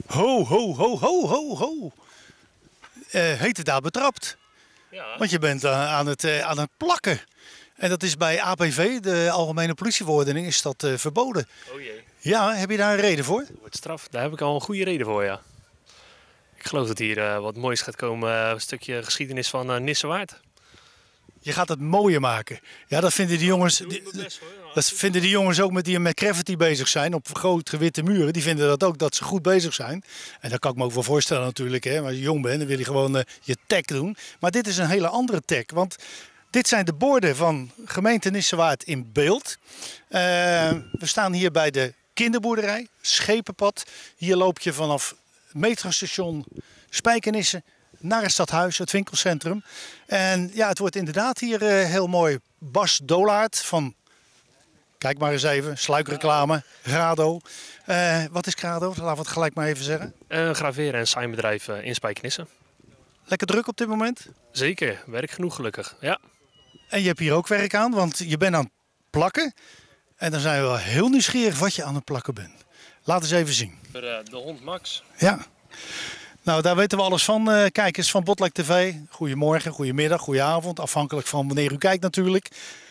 Ho, ho, ho, ho, ho, ho. Heet het daar betrapt? Ja, Want je bent aan het plakken. En dat is bij APV, de Algemene Politieverordening, is dat verboden. oh jee. Ja, heb je daar een reden voor? Dat wordt straf. Daar heb ik al een goede reden voor, ja. Ik geloof dat hier wat moois gaat komen. Een stukje geschiedenis van Nissewaard. Je gaat het mooier maken. Ja, dat vinden die jongens. Dat vinden die jongens ook met graffiti bezig zijn op grote witte muren. Die vinden dat ook, dat ze goed bezig zijn. En dat kan ik me ook wel voorstellen natuurlijk. Hè. Als je jong bent, dan wil je gewoon je tag doen. Maar dit is een hele andere tag. Want dit zijn de borden van gemeente Nissewaard in beeld. We staan hier bij de kinderboerderij, Schepenpad. Hier loop je vanaf het metrostation Spijkenisse naar het stadhuis, het winkelcentrum. En ja, het wordt inderdaad hier heel mooi. Bas Dolaert van, kijk maar eens even, sluikreclame, Grado. Wat is Grado? Laten we het gelijk maar even zeggen. Een graveren- en signbedrijf in Spijkenisse. Lekker druk op dit moment. Zeker, werk genoeg gelukkig. Ja. En je hebt hier ook werk aan, want je bent aan het plakken. En dan zijn we wel heel nieuwsgierig wat je aan het plakken bent. Laat eens even zien. Voor de hond Max. Ja. Nou, daar weten we alles van. Kijkers van Botlek TV. Goedemorgen, goedemiddag, goedenavond. Afhankelijk van wanneer u kijkt natuurlijk.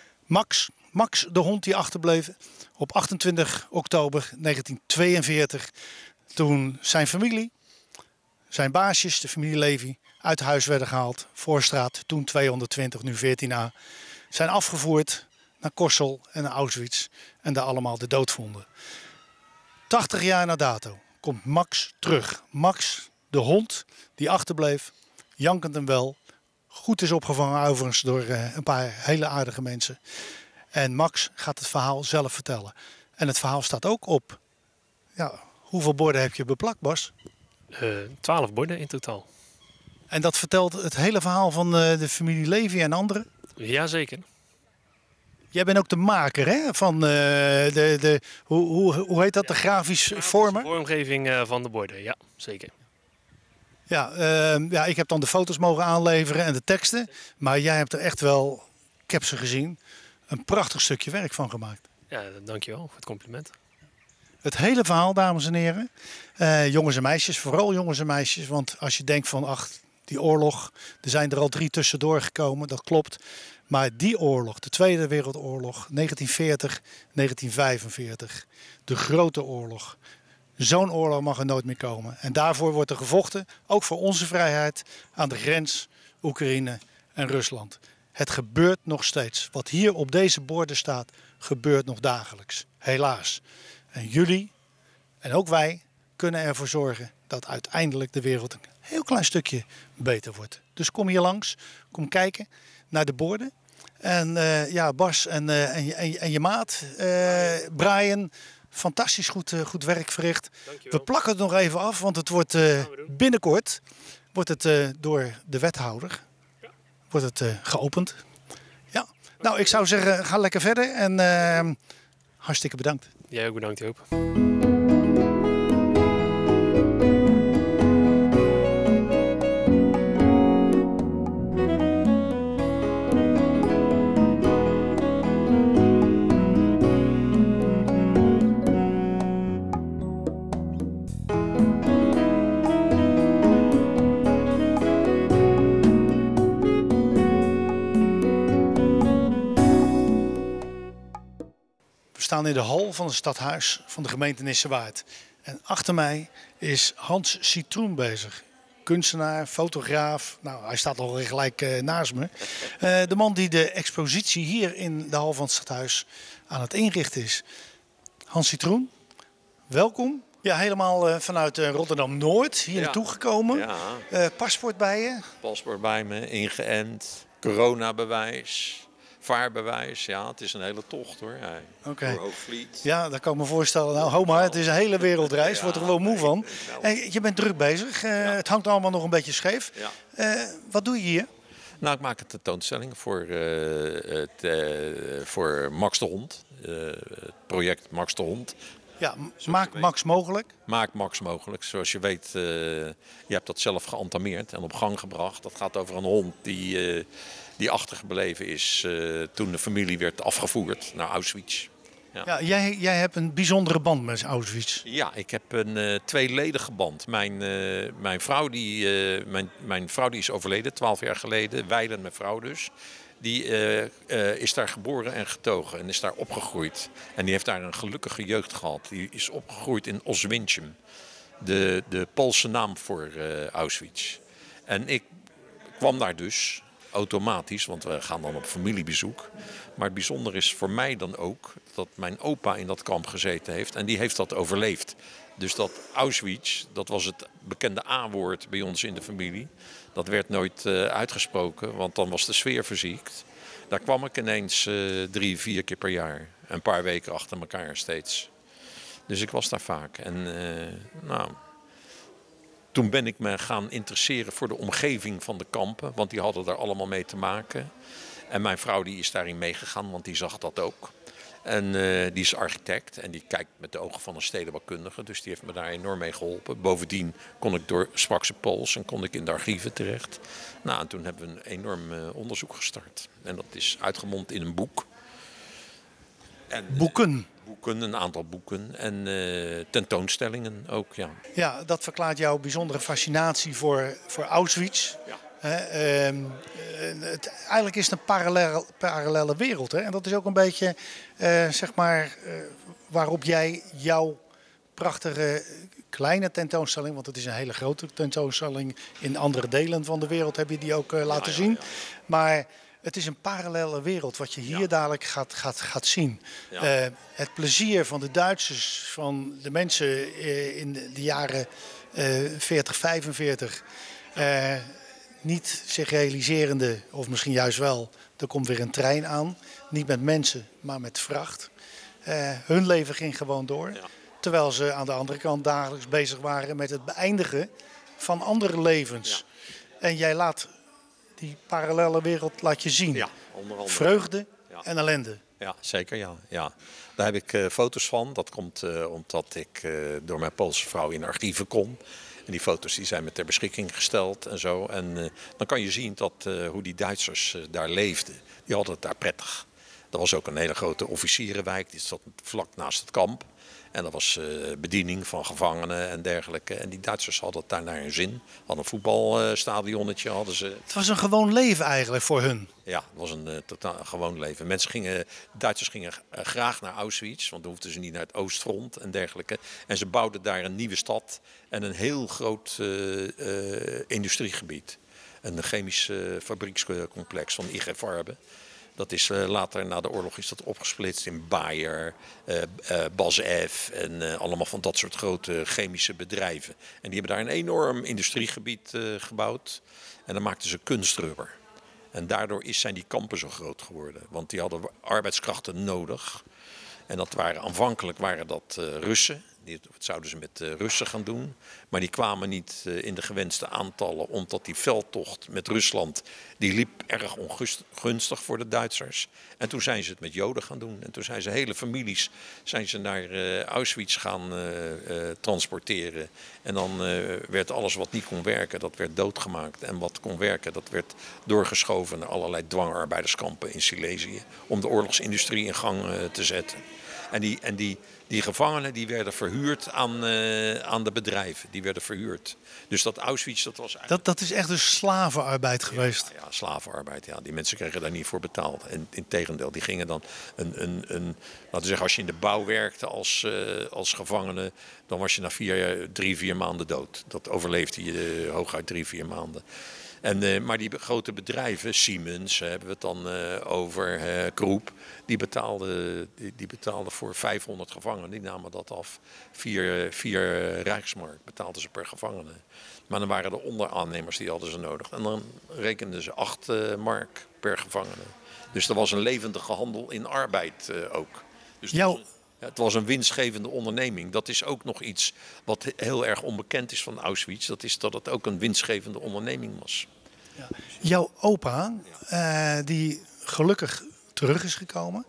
Max, de hond die achterbleef op 28 oktober 1942. Toen zijn familie, zijn baasjes, de familie Levy, uit huis werden gehaald. Voorstraat, toen 220, nu 14a. Zijn afgevoerd naar Kossel en naar Auschwitz. En daar allemaal de dood vonden. 80 jaar na dato komt Max terug. Max, de hond die achterbleef, jankend en wel. Goed is opgevangen overigens door een paar hele aardige mensen. En Max gaat het verhaal zelf vertellen. En het verhaal staat ook op. Ja, hoeveel borden heb je beplakt, Bas? 12 borden in totaal. En dat vertelt het hele verhaal van de familie Levy en anderen? Jazeker. Jij bent ook de maker hè? Van hoe heet dat? De grafisch vormer? Vormgeving van de borden, ja, zeker. Ja, ja, ik heb dan de foto's mogen aanleveren en de teksten. Maar jij hebt er echt wel, ik heb ze gezien, een prachtig stukje werk van gemaakt. Ja, dankjewel voor het compliment. Het hele verhaal, dames en heren. Jongens en meisjes, vooral jongens en meisjes. Want als je denkt van, ach, die oorlog, er zijn er al 3 tussendoor gekomen, dat klopt. Maar die oorlog, de Tweede Wereldoorlog, 1940, 1945, de grote oorlog. Zo'n oorlog mag er nooit meer komen. En daarvoor wordt er gevochten, ook voor onze vrijheid, aan de grens Oekraïne en Rusland. Het gebeurt nog steeds. Wat hier op deze borden staat, gebeurt nog dagelijks. Helaas. En jullie, en ook wij, kunnen ervoor zorgen dat uiteindelijk de wereld een heel klein stukje beter wordt. Dus kom hier langs, kom kijken naar de borden. En ja, Bas en je maat, Brian, fantastisch goed werk verricht. Dankjewel. We plakken het nog even af, want het wordt binnenkort wordt het, door de wethouder wordt het, geopend. Ja. Nou, ik zou zeggen, ga lekker verder en hartstikke bedankt. Jij ook bedankt, Joop. We staan in de hal van het stadhuis van de gemeente Nissewaard. En achter mij is Hans Citroen bezig. Kunstenaar, fotograaf. Nou, hij staat al gelijk naast me. De man die de expositie hier in de hal van het stadhuis aan het inrichten is. Hans Citroen, welkom. Ja, helemaal vanuit Rotterdam-Noord hier naartoe gekomen. Ja, Paspoort bij je. paspoort bij me, ingeënt, coronabewijs, vaarbewijs. Ja, het is een hele tocht hoor. Ja, Oké. Door Hoogvliet. Ja, dat kan ik me voorstellen. Nou, ho maar, het is een hele wereldreis. Ja, Wordt er gewoon moe nee, van. wel. En je bent druk bezig. Het hangt allemaal nog een beetje scheef. Ja. Wat doe je hier? Nou, ik maak een tentoonstelling voor Max de Hond. Het project Max de Hond. Ja, maak Max mogelijk. Maak Max mogelijk. Zoals je weet, je hebt dat zelf geantameerd en op gang gebracht. Dat gaat over een hond die achtergebleven is toen de familie werd afgevoerd naar Auschwitz. Ja, jij hebt een bijzondere band met Auschwitz. Ja, ik heb een tweeledige band. Mijn vrouw die is overleden 12 jaar geleden. Wijlen, mijn vrouw dus. Die is daar geboren en getogen en is daar opgegroeid. En die heeft daar een gelukkige jeugd gehad. Die is opgegroeid in Oswincim. De Poolse naam voor Auschwitz. En ik kwam daar dus automatisch, want we gaan dan op familiebezoek. Maar het bijzonder is voor mij dan ook dat mijn opa in dat kamp gezeten heeft. En die heeft dat overleefd. Dus dat Auschwitz, dat was het bekende A-woord bij ons in de familie. Dat werd nooit uitgesproken, want dan was de sfeer verziekt. Daar kwam ik ineens 3, 4 keer per jaar. Een paar weken achter elkaar steeds. Dus ik was daar vaak. En toen ben ik me gaan interesseren voor de omgeving van de kampen. Want die hadden daar allemaal mee te maken. En mijn vrouw die is daarin meegegaan, want die zag dat ook. En die is architect en die kijkt met de ogen van een stedenbouwkundige. Dus die heeft me daar enorm mee geholpen. Bovendien sprak ze Pools en kon ik in de archieven terecht. Nou, en toen hebben we een enorm onderzoek gestart. En dat is uitgemond in een boek. En, Boeken. Boeken, een aantal boeken en tentoonstellingen ook, ja. Ja, dat verklaart jouw bijzondere fascinatie voor Auschwitz. Ja. Eigenlijk is het een parallelle wereld. Hè? En dat is ook een beetje waarop jij jouw prachtige kleine tentoonstelling, want het is een hele grote tentoonstelling, in andere delen van de wereld heb je die ook laten zien. Ja. Maar het is een parallelle wereld wat je hier dadelijk gaat zien. Ja. Het plezier van de Duitsers, van de mensen in de jaren 40, 45... niet zich realiserende, of misschien juist wel, er komt weer een trein aan. Niet met mensen, maar met vracht. Hun leven ging gewoon door. Ja. Terwijl ze aan de andere kant dagelijks bezig waren met het beëindigen van andere levens. Ja. En jij laat die parallelle wereld je zien. Ja, onder andere. Vreugde en ellende. Ja, zeker ja. Daar heb ik foto's van. Dat komt omdat ik door mijn Poolse vrouw in archieven kom. En die foto's die zijn me ter beschikking gesteld en zo. En dan kan je zien hoe die Duitsers daar leefden. Die hadden het daar prettig. Er was ook een hele grote officierenwijk. Die zat vlak naast het kamp. En dat was bediening van gevangenen en dergelijke. En die Duitsers hadden het daar naar hun zin. Hadden een voetbalstadionnetje. Het was een gewoon leven eigenlijk voor hun. Ja, het was een totaal gewoon leven. Duitsers gingen graag naar Auschwitz, want dan hoefden ze niet naar het Oostfront en dergelijke. En ze bouwden daar een nieuwe stad en een heel groot industriegebied. Een chemisch fabriekscomplex van IG Farben. Dat is later na de oorlog is dat opgesplitst in Bayer, BASF en allemaal van dat soort grote chemische bedrijven. En die hebben daar een enorm industriegebied gebouwd. En dan maakten ze kunstrubber. En daardoor zijn die kampen zo groot geworden. Want die hadden arbeidskrachten nodig. En aanvankelijk waren dat Russen. Dat zouden ze met Russen gaan doen. Maar die kwamen niet in de gewenste aantallen. Omdat die veldtocht met Rusland, die liep erg ongunstig voor de Duitsers. En toen zijn ze het met Joden gaan doen. En toen zijn ze hele families naar Auschwitz gaan transporteren. En dan werd alles wat niet kon werken, dat werd doodgemaakt. En wat kon werken, dat werd doorgeschoven naar allerlei dwangarbeiderskampen in Silesië. Om de oorlogsindustrie in gang te zetten. En die gevangenen die werden verhuurd aan de bedrijven. Die werden verhuurd. Dus dat Auschwitz, dat was eigenlijk... Dat is echt dus slavenarbeid geweest? Ja, slavenarbeid. Ja. Die mensen kregen daar niet voor betaald. En integendeel, die gingen dan laten we zeggen, als je in de bouw werkte als gevangene, dan was je na 3, 4 maanden dood. Dat overleefde je hooguit 3, 4 maanden. Maar die grote bedrijven, Siemens hebben we het dan over, Kroep, die betaalden voor 500 gevangenen. Die namen dat af. 4 Rijksmark betaalden ze per gevangene. Maar dan waren er onderaannemers, die hadden ze nodig. En dan rekenden ze 8 mark per gevangene. Dus er was een levendige handel in arbeid ook. Dus het was een winstgevende onderneming. Dat is ook nog iets wat heel erg onbekend is van Auschwitz. Dat is dat het ook een winstgevende onderneming was. Ja. Jouw opa, die gelukkig terug is gekomen.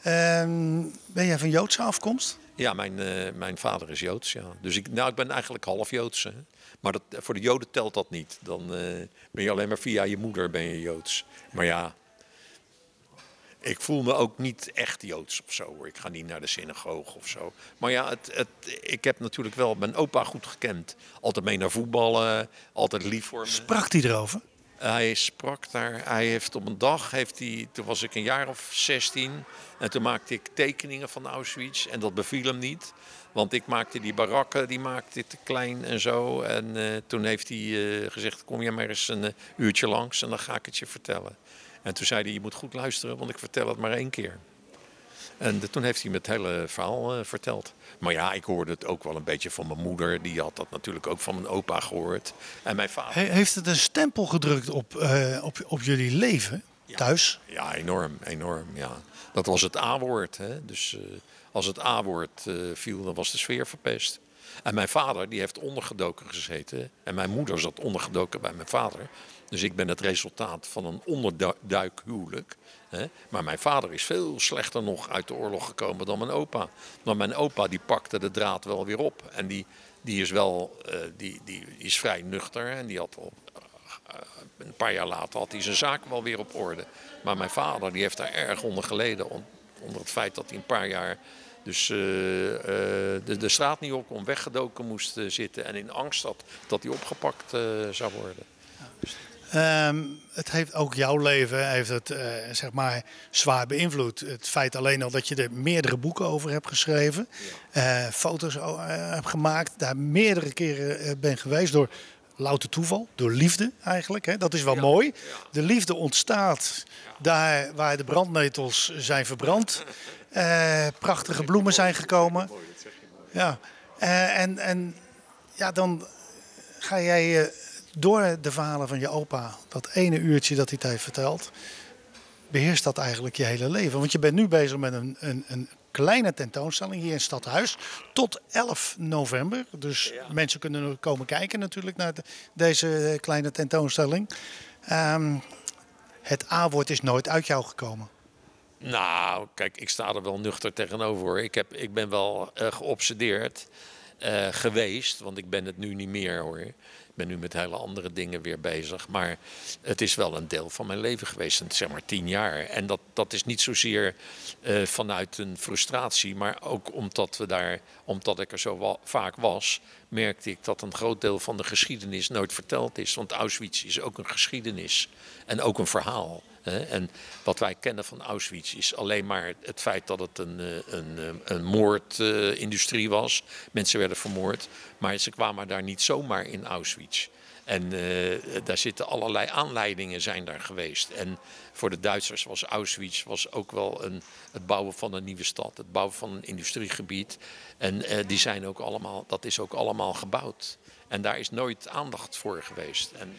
Ben jij van Joodse afkomst? Ja, mijn vader is Joods. Ja. Dus ik ben eigenlijk half Joods. Hè. Maar voor de Joden telt dat niet. Dan ben je alleen maar via je moeder ben je Joods. Maar ja, Ik voel me ook niet echt Joods of zo hoor. Ik ga niet naar de synagoge of zo. Maar ja, ik heb natuurlijk wel mijn opa goed gekend. Altijd mee naar voetballen, altijd lief voor me. Sprak hij erover? Hij sprak daar, hij heeft op een dag, toen was ik een jaar of 16. En toen maakte ik tekeningen van Auschwitz en dat beviel hem niet. Want ik maakte die barakken, die maakte te klein en zo. En toen heeft hij gezegd, kom je maar eens een uurtje langs en dan ga ik het je vertellen. En toen zei hij, je moet goed luisteren, want ik vertel het maar 1 keer. En toen heeft hij me het hele verhaal verteld. Maar ja, ik hoorde het ook wel een beetje van mijn moeder. Die had dat natuurlijk ook van mijn opa gehoord. En mijn vader. Heeft het een stempel gedrukt op jullie leven thuis? Ja, enorm, enorm. Ja. Dat was het A-woord. Hè? Dus als het A-woord viel, dan was de sfeer verpest. En mijn vader, die heeft ondergedoken gezeten. En mijn moeder zat ondergedoken bij mijn vader. Dus ik ben het resultaat van een onderduikhuwelijk. Maar mijn vader is veel slechter nog uit de oorlog gekomen dan mijn opa. Maar mijn opa die pakte de draad wel weer op. En die is wel die is vrij nuchter. En die had al, een paar jaar later had hij zijn zaak wel weer op orde. Maar mijn vader die heeft daar erg onder geleden. Onder het feit dat hij een paar jaar dus de straat niet op kon, weggedoken moest zitten. En in angst had dat hij opgepakt zou worden. Het heeft ook jouw leven heeft het, zeg maar zwaar beïnvloed. Het feit alleen al dat je er meerdere boeken over hebt geschreven. Foto's hebt gemaakt. Daar meerdere keren ben geweest door louter toeval. Door liefde eigenlijk. Hè. Dat is wel mooi. Ja. De liefde ontstaat daar waar de brandnetels zijn verbrand. Prachtige bloemen zijn gekomen. Ja. En dan ga jij door de verhalen van je opa, dat ene uurtje dat hij het heeft verteld, beheerst dat eigenlijk je hele leven. Want je bent nu bezig met een kleine tentoonstelling hier in Stadhuis tot 11 november. Dus mensen kunnen komen kijken natuurlijk naar deze kleine tentoonstelling. Het A-woord is nooit uit jou gekomen. Nou, kijk, ik sta er wel nuchter tegenover hoor. Ik ben wel geobsedeerd geweest, want ik ben het nu niet meer hoor. Ik ben nu met hele andere dingen weer bezig. Maar het is wel een deel van mijn leven geweest, zeg maar 10 jaar. En dat is niet zozeer vanuit een frustratie, maar ook omdat ik er zo vaak was, merkte ik dat een groot deel van de geschiedenis nooit verteld is. Want Auschwitz is ook een geschiedenis en ook een verhaal. En wat wij kennen van Auschwitz is alleen maar het feit dat het een moordindustrie was. Mensen werden vermoord, maar ze kwamen daar niet zomaar in Auschwitz. En daar zitten allerlei aanleidingen zijn daar geweest. En voor de Duitsers was Auschwitz ook wel het bouwen van een nieuwe stad. Het bouwen van een industriegebied. En dat is ook allemaal gebouwd. En daar is nooit aandacht voor geweest. En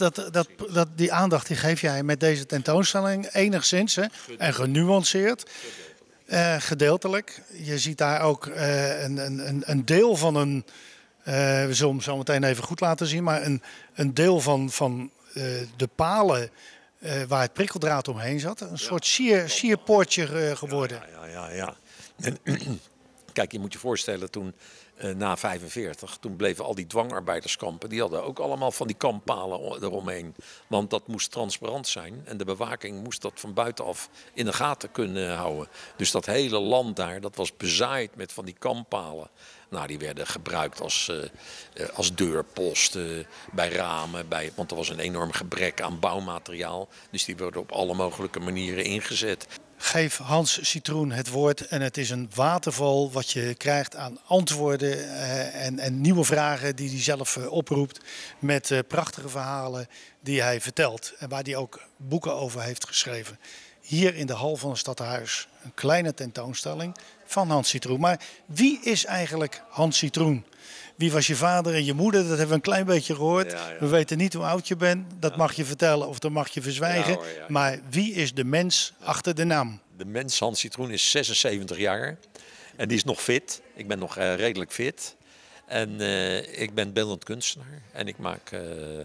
die aandacht die geef jij met deze tentoonstelling enigszins en genuanceerd. Gedeeltelijk. Je ziet daar ook een deel van een. We zullen hem zo meteen even goed laten zien. Maar een deel van de palen waar het prikkeldraad omheen zat. Een soort sierpoortje geworden. Ja. En, kijk, je moet je voorstellen toen na 45, toen bleven al die dwangarbeiderskampen, die hadden ook allemaal van die kamppalen eromheen. Want dat moest transparant zijn en de bewaking moest dat van buitenaf in de gaten kunnen houden. Dus dat hele land daar, dat was bezaaid met van die kamppalen. Nou, die werden gebruikt als deurposten, bij ramen, want er was een enorm gebrek aan bouwmateriaal. Dus die werden op alle mogelijke manieren ingezet. Geef Hans Citroen het woord en het is een waterval wat je krijgt aan antwoorden en nieuwe vragen die hij zelf oproept met prachtige verhalen die hij vertelt en waar hij ook boeken over heeft geschreven. Hier in de hal van het Stadhuis een kleine tentoonstelling van Hans Citroen. Maar wie is eigenlijk Hans Citroen? Wie was je vader en je moeder? Dat hebben we een klein beetje gehoord. Ja. We weten niet hoe oud je bent. Dat mag je vertellen of dat mag je verzwijgen. Ja, hoor. Maar wie is de mens achter de naam? De mens Hans Citroen is 76 jaar. En die is nog fit. Ik ben nog redelijk fit. En ik ben beeldend kunstenaar. En ik maak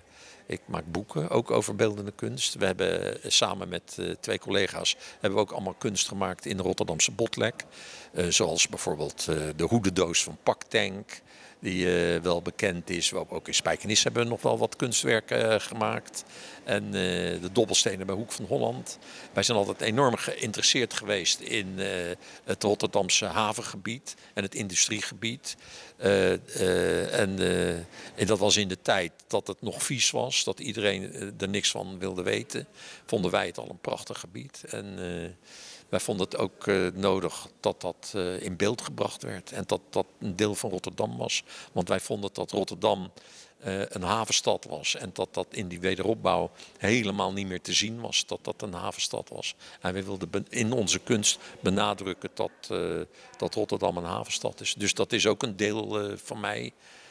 Ik maak boeken, ook over beeldende kunst. We hebben samen met 2 collega's hebben we ook allemaal kunst gemaakt in de Rotterdamse Botlek. Zoals bijvoorbeeld de hoedendoos van Paktank, die wel bekend is. Ook in Spijkenisse hebben we nog wel wat kunstwerken gemaakt. En de dobbelstenen bij Hoek van Holland. Wij zijn altijd enorm geïnteresseerd geweest in het Rotterdamse havengebied en het industriegebied. En dat was in de tijd dat het nog vies was, dat iedereen er niks van wilde weten. Vonden wij het al een prachtig gebied. En wij vonden het ook nodig dat dat in beeld gebracht werd. En dat dat een deel van Rotterdam was. Want wij vonden dat Rotterdam een havenstad was. En dat dat in die wederopbouw helemaal niet meer te zien was. Dat dat een havenstad was. En wij wilden in onze kunst benadrukken dat Rotterdam een havenstad is. Dus dat is ook een deel van mij.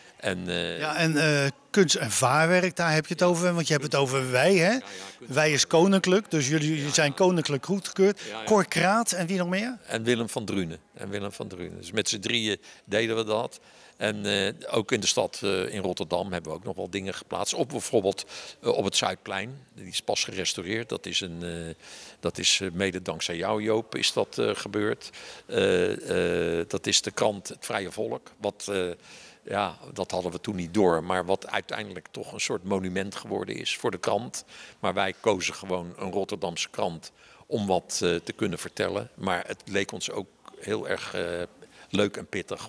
En kunst en vaarwerk, daar heb je het over. Want je hebt het over wij, hè? Wij is koninklijk, dus jullie zijn koninklijk goedgekeurd. Cor Kraat en wie nog meer? En Willem van Drunen. Dus met z'n drieën deden we dat. En ook in de stad in Rotterdam hebben we ook nog wel dingen geplaatst. Bijvoorbeeld op het Zuidplein. Die is pas gerestaureerd. Dat is mede dankzij jou, Joop, is dat gebeurd. Dat is de krant Het Vrije Volk. Ja, dat hadden we toen niet door. Maar wat uiteindelijk toch een soort monument geworden is voor de krant. Maar wij kozen gewoon een Rotterdamse krant om wat te kunnen vertellen. Maar het leek ons ook heel erg leuk en pittig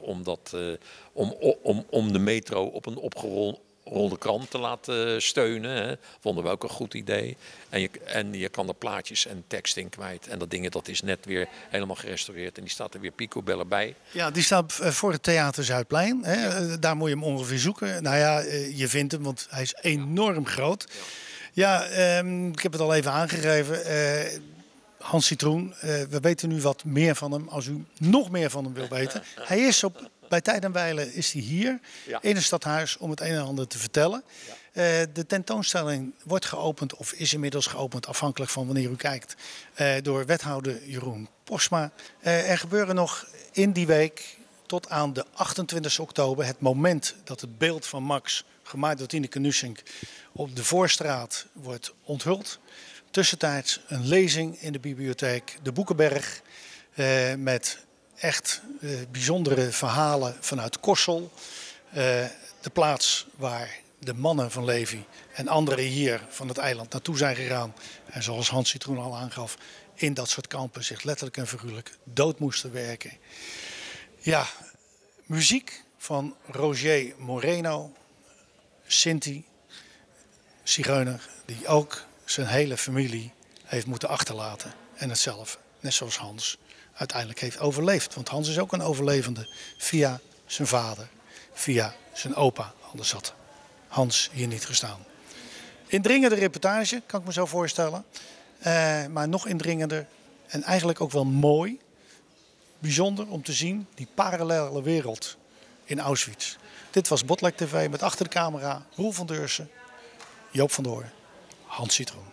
om de metro op een opgerolde krant te laten steunen. Hè. Vonden we ook een goed idee. En je kan er plaatjes en tekst in kwijt. En dat is net weer helemaal gerestaureerd. En die staat er weer picobellen bij. Ja, die staat voor het Theater Zuidplein. Hè. Daar moet je hem ongeveer zoeken. Nou ja, je vindt hem, want hij is enorm groot. Ja, ik heb het al even aangegeven. Hans Citroen, we weten nu wat meer van hem. Als u nog meer van hem wil weten. Hij is bij tijd en wijle is hij hier in het stadhuis om het een en ander te vertellen. De tentoonstelling wordt geopend of is inmiddels geopend, afhankelijk van wanneer u kijkt, door wethouder Jeroen Posma. Er gebeuren nog in die week tot aan de 28 oktober, het moment dat het beeld van Max, gemaakt door Tineke Nussink, op de Voorstraat wordt onthuld. Tussentijds een lezing in de bibliotheek De Boekenberg met echt bijzondere verhalen vanuit Kossel. De plaats waar de mannen van Levi en anderen hier van het eiland naartoe zijn gegaan. En zoals Hans Citroen al aangaf, in dat soort kampen zich letterlijk en figuurlijk dood moesten werken. Ja, muziek van Roger Moreno, Sinti, zigeuner, die ook zijn hele familie heeft moeten achterlaten. En het zelf, net zoals Hans, uiteindelijk heeft overleefd. Want Hans is ook een overlevende via zijn vader, via zijn opa. Anders had Hans hier niet gestaan. Indringende reportage, kan ik me zo voorstellen. Maar nog indringender en eigenlijk ook wel mooi. Bijzonder om te zien, die parallele wereld in Auschwitz. Dit was Botlek TV met achter de camera Roel van Deursen, Joop van Doorn, Hans Citroen.